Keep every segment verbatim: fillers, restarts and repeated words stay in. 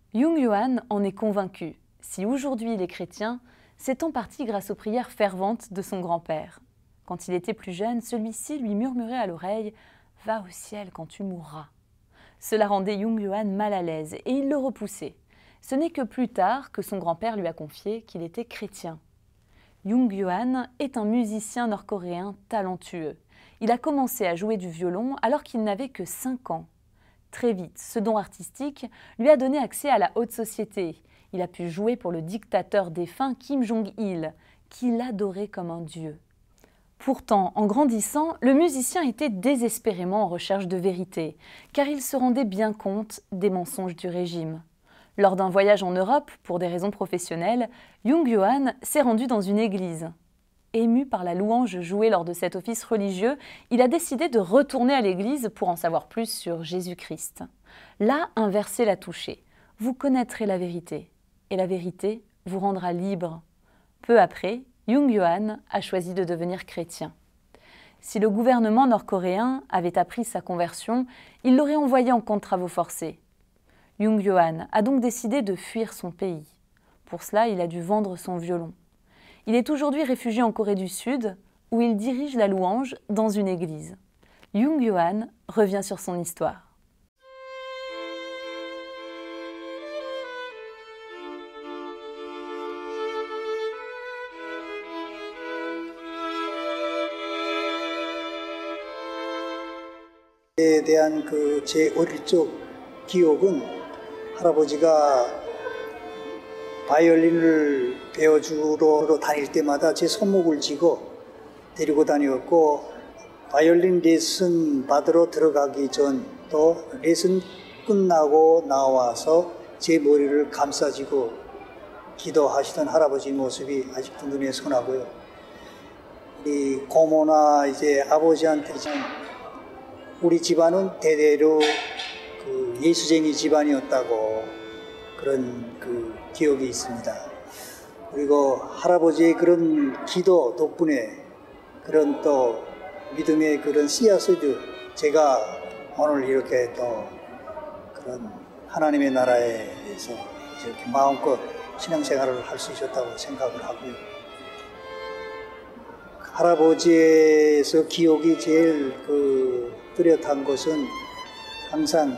Jung Yohan en est convaincu. Si aujourd'hui il est chrétien, c'est en partie grâce aux prières ferventes de son grand-père. Quand il était plus jeune, celui-ci lui murmurait à l'oreille « Va au ciel quand tu mourras ». Cela rendait Jung Yohan mal à l'aise et il le repoussait. Ce n'est que plus tard que son grand-père lui a confié qu'il était chrétien. Jung Yohan est un musicien nord-coréen talentueux. Il a commencé à jouer du violon alors qu'il n'avait que cinq ans. Très vite, ce don artistique lui a donné accès à la haute société. Il a pu jouer pour le dictateur défunt Kim Jong-il, qu'il adorait comme un dieu. Pourtant, en grandissant, le musicien était désespérément en recherche de vérité, car il se rendait bien compte des mensonges du régime. Lors d'un voyage en Europe, pour des raisons professionnelles, Jung Yohan s'est rendu dans une église. Ému par la louange jouée lors de cet office religieux, il a décidé de retourner à l'église pour en savoir plus sur Jésus-Christ. Là, un verset l'a touché. « Vous connaîtrez la vérité, et la vérité vous rendra libre. » Peu après, Jung Yohan a choisi de devenir chrétien. Si le gouvernement nord-coréen avait appris sa conversion, il l'aurait envoyé en camp de travaux forcés. Jung Yohan a donc décidé de fuir son pays. Pour cela, il a dû vendre son violon. Il est aujourd'hui réfugié en Corée du Sud, où il dirige la louange dans une église. Jung Yohan revient sur son histoire. 에 대한 그 제 어릴 적 기억은 할아버지가 바이올린을 배워주러 다닐 때마다 제 손목을 쥐고 데리고 다녔고, 바이올린 레슨 받으러 들어가기 전도 레슨 끝나고 나와서 제 머리를 감싸지고 기도하시던 할아버지 모습이 아직도 눈에 선하고요. 우리 고모나 이제 아버지한테는 우리 집안은 대대로 그 예수쟁이 집안이었다고 그런 그 기억이 있습니다. 그리고 할아버지의 그런 기도 덕분에 그런 또 믿음의 그런 씨앗을 제가 오늘 이렇게 또 그런 하나님의 나라에서 이렇게 마음껏 신앙생활을 할 수 있었다고 생각을 하고요. 할아버지에서 기억이 제일 그 뚜렷한 것은 항상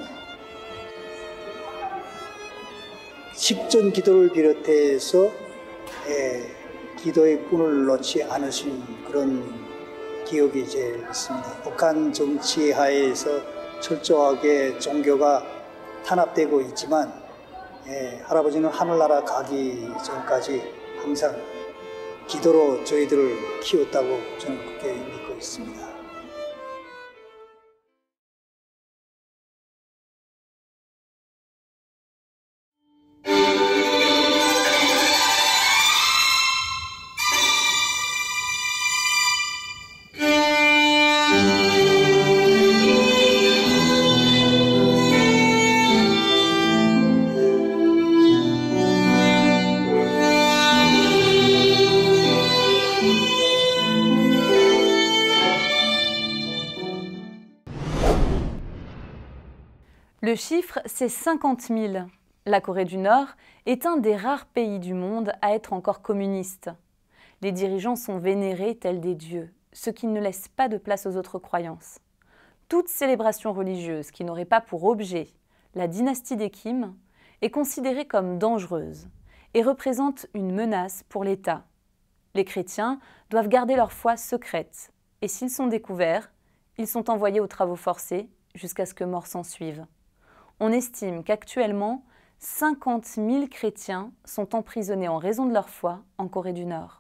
식전 기도를 비롯해서 예, 기도의 꾼을 놓지 않으신 그런 기억이 제일 있습니다. 북한 정치 하에서 철저하게 종교가 탄압되고 있지만 예, 할아버지는 하늘나라 가기 전까지 항상 기도로 저희들을 키웠다고 저는 그렇게 믿고 있습니다. Le chiffre, c'est cinquante mille. La Corée du Nord est un des rares pays du monde à être encore communiste. Les dirigeants sont vénérés tels des dieux, ce qui ne laisse pas de place aux autres croyances. Toute célébration religieuse qui n'aurait pas pour objet la dynastie des Kim est considérée comme dangereuse et représente une menace pour l'État. Les chrétiens doivent garder leur foi secrète et s'ils sont découverts, ils sont envoyés aux travaux forcés jusqu'à ce que mort s'ensuive. On estime qu'actuellement, cinquante mille chrétiens sont emprisonnés en raison de leur foi en Corée du Nord.